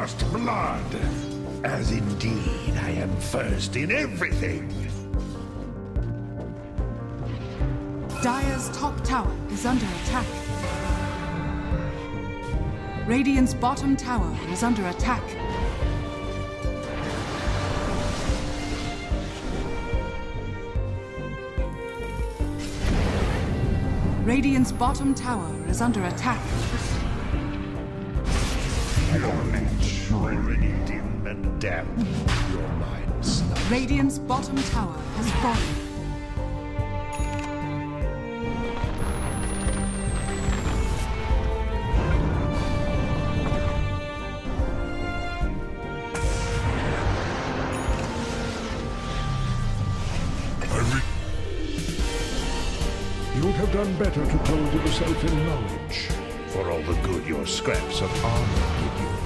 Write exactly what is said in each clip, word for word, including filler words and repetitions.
first blood. As indeed I am first in everything. Dire's top tower is under attack. Radiant's bottom tower is under attack. Radiant's bottom tower is under attack. Your match already dim and damp. Your mind snuffed. Radiant's bottom tower has fallen. You'd have done better to clothe yourself in knowledge. For all the good your scraps of armor did you.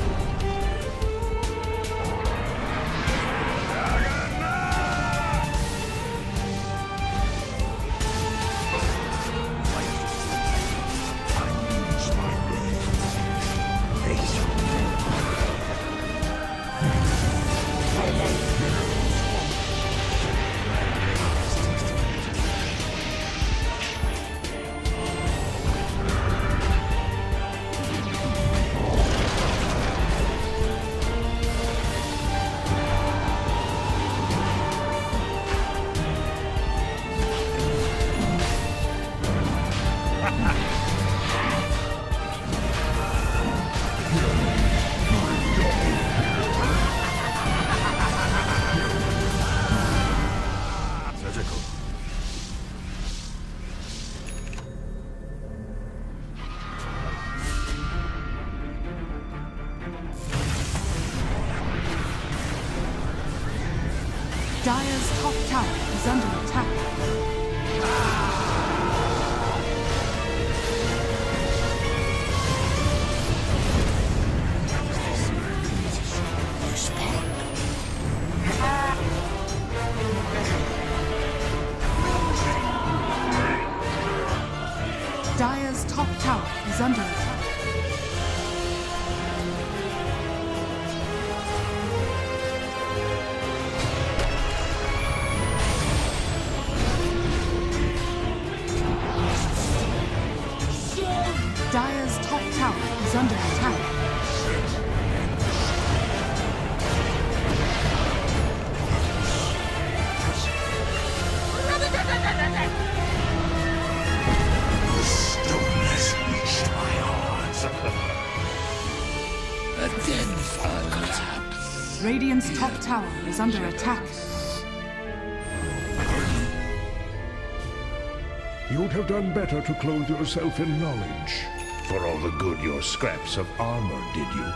Dire's top tower is under attack. Dire's top tower is under attack. Dire's top tower is under attack. Stone has reached my heart. A dense collapse. Radiant's top tower is under attack. You'd have done better to clothe yourself in knowledge. For all the good your scraps of armor did you.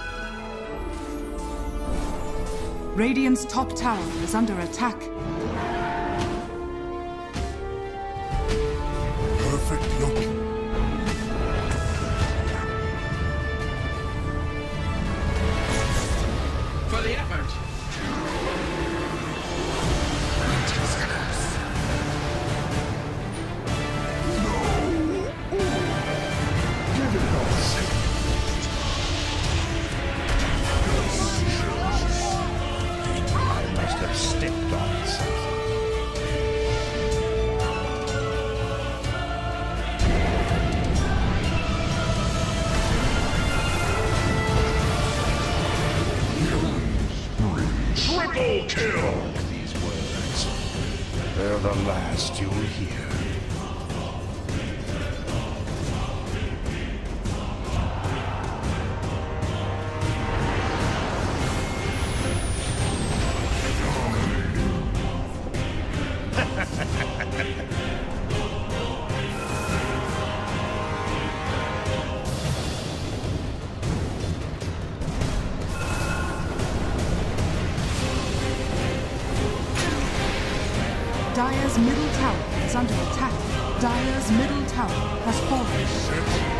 Radiant's top tower is under attack. Perfect looking. For the effort! Stepped on something. Triple kill! These words, they're the last you'll hear. Dire's middle tower is under attack. Dire's middle tower has fallen.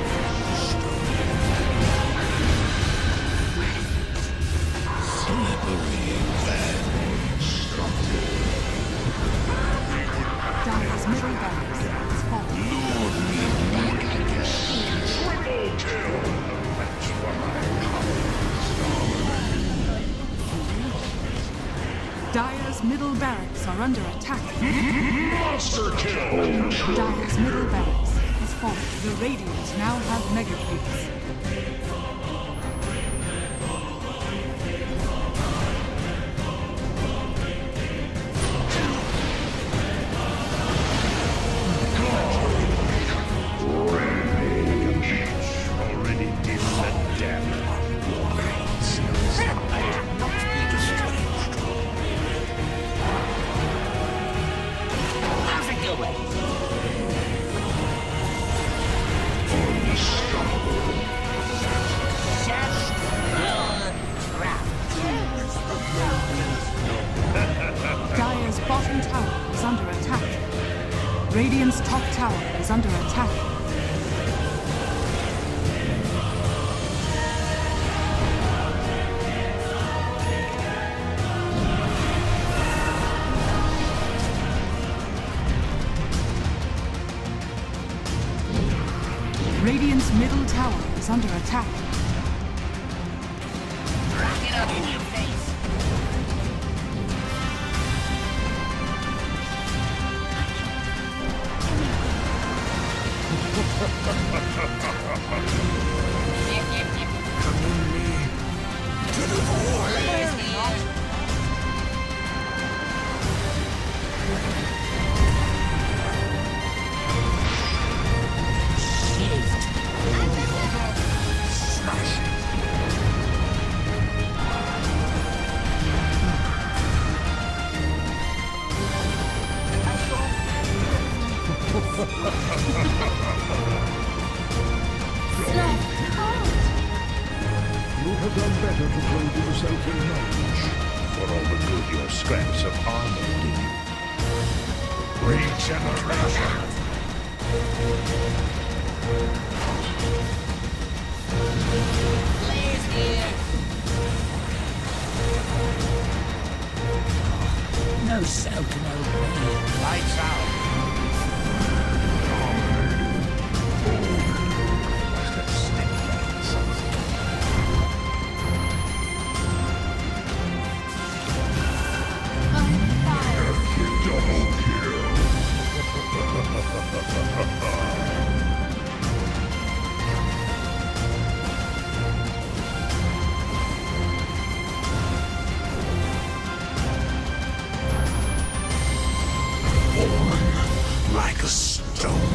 Dire's middle barracks has fallen. Lure me back again. Triple kill! Match for my powers. Dire's middle barracks are under attack. Monster kill! Dire's middle barracks has fallen. The Radiant now have mega creeps. Already did the damage. How's it going? Shut your trap. Dire's bottom tower is under attack. Radiant's top tower is under attack. Radiant's middle tower is under attack. Rock it up in your face. You have done better to clothe yourself in knowledge. For all the good your scraps of armor did you. Regeneration! Players here. No sound can obey. Lights out. Must have sniffed out something. Double kill! Like a stone.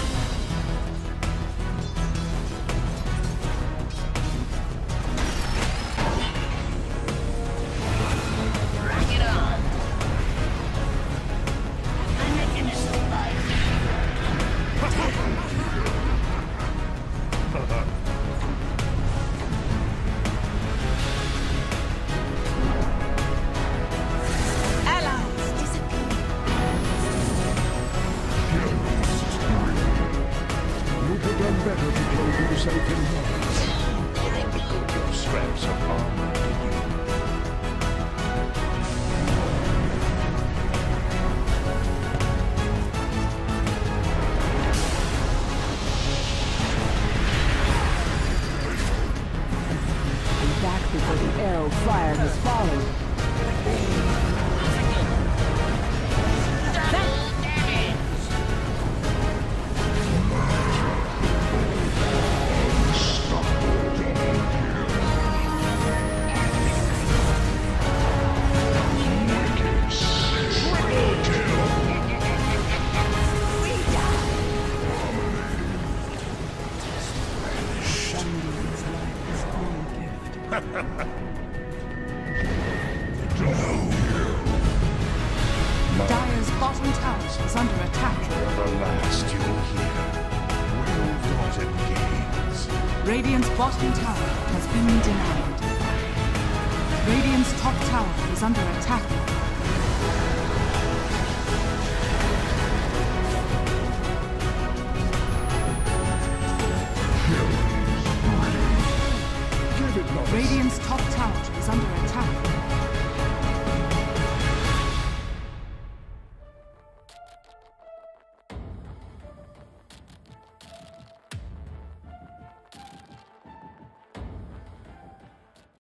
Rock it on. I'm making this life. Allies disappear. You have done better to clothe yourself in knowledge. For all the good your scraps of armor did you. Back before the arrow fire has fallen. Double damage. Dire's bottom tower is under attack. The last you'll hear. Well-gotten gains. Radiant's bottom tower has been denied. Radiant's top tower is under attack. Give it not. Radiant's top tower is under attack.